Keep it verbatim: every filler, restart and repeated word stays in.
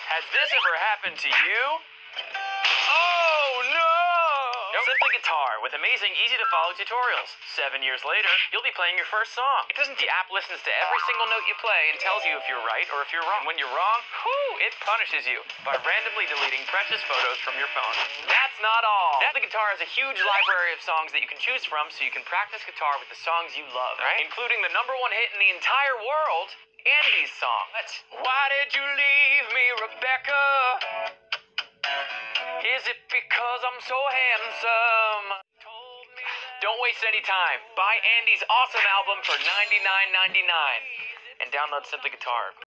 Has this ever happened to you? Oh, no! Nope. SimplyGuitar with amazing, easy-to-follow tutorials. Seven years later, you'll be playing your first song. It doesn't. The app listens to every single note you play and tells you if you're right or if you're wrong. And when you're wrong, whoo, it punishes you by randomly deleting precious photos from your phone. That's not all. SimplyGuitar has a huge library of songs that you can choose from so you can practice guitar with the songs you love, right? Including the number one hit in the entire world, Andy's song. Let's. Why did you leave me, Rebecca? Is it because I'm so handsome? Don't waste any time. Buy Andy's awesome album for ninety-nine ninety-nine and download SimplyGuitar.